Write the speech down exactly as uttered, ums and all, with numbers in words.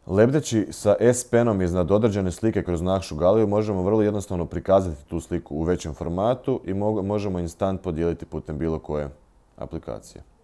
Lebdeći sa S-penom iznad određene slike kroz našu galeriju možemo vrlo jednostavno prikazati tu sliku u većem formatu i možemo instant podijeliti putem bilo koje aplikacije.